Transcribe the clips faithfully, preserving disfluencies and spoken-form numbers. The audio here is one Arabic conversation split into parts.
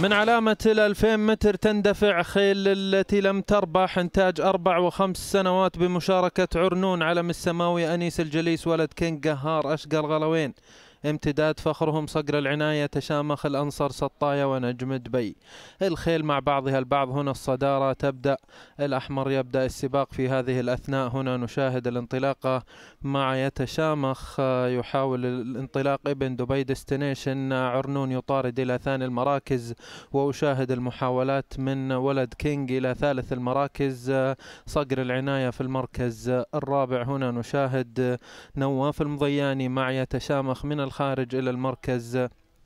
من علامة الألفين متر تندفع خيل التي لم تربح، إنتاج أربع وخمس سنوات بمشاركة عرنون علم السماوي أنيس الجليس ولد كينج قهار أشقى الغلوين، امتداد فخرهم صقر العناية تشامخ الأنصر سطايا ونجم دبي. الخيل مع بعضها البعض، هنا الصدارة تبدأ، الأحمر يبدأ السباق في هذه الأثناء. هنا نشاهد الانطلاقة مع يتشامخ، يحاول الانطلاق ابن دبي ديستنيشن، عرنون يطارد إلى ثاني المراكز، وأشاهد المحاولات من ولد كينج إلى ثالث المراكز، صقر العناية في المركز الرابع. هنا نشاهد نواف المضياني مع يتشامخ من الخارج إلى المركز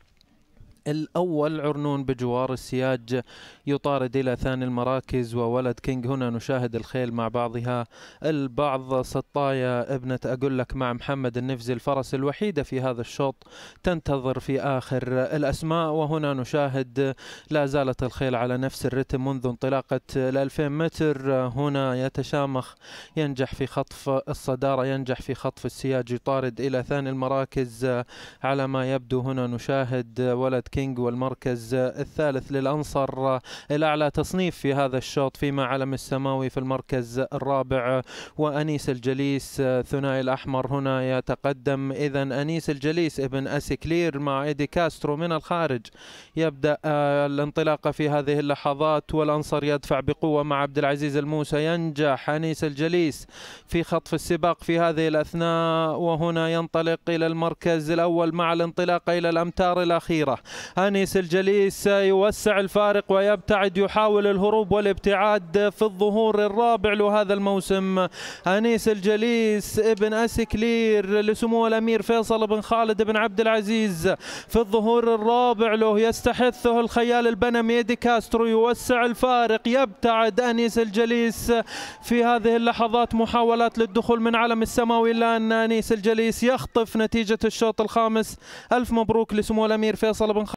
الأول، عرنون بجوار السياج يطارد إلى ثاني المراكز، وولد كينج. هنا نشاهد الخيل مع بعضها البعض، سطايا ابنة أقول لك مع محمد النفزي الفرس الوحيدة في هذا الشوط تنتظر في آخر الأسماء. وهنا نشاهد لا زالت الخيل على نفس الرتم منذ انطلاقة الألفين متر. هنا يتشامخ ينجح في خطف الصدارة، ينجح في خطف السياج، يطارد إلى ثاني المراكز على ما يبدو. هنا نشاهد ولد كينج والمركز الثالث للأنصر الأعلى تصنيف في هذا الشوط، فيما علم السماوي في المركز الرابع، وأنيس الجليس ثنائي الأحمر هنا يتقدم. إذا أنيس الجليس ابن أسكلير مع إيدي كاسترو من الخارج يبدأ الانطلاقة في هذه اللحظات، والأنصر يدفع بقوة مع عبد العزيز الموسى. ينجح أنيس الجليس في خطف السباق في هذه الأثناء، وهنا ينطلق إلى المركز الأول مع الانطلاقة إلى الأمتار الأخيرة. أنيس الجليس يوسع الفارق ويبتعد، يحاول الهروب والابتعاد في الظهور الرابع له هذا الموسم. أنيس الجليس ابن أسكلير لسمو الأمير فيصل بن خالد بن عبد العزيز في الظهور الرابع له، يستحثه الخيال البنمي إيدي كاسترو، يوسع الفارق، يبتعد أنيس الجليس في هذه اللحظات. محاولات للدخول من علم السماوي، إلا أن أنيس الجليس يخطف نتيجة الشوط الخامس. ألف مبروك لسمو الأمير فيصل بن